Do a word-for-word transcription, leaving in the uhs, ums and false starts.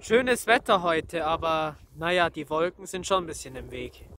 Schönes Wetter heute, aber naja, die Wolken sind schon ein bisschen im Weg.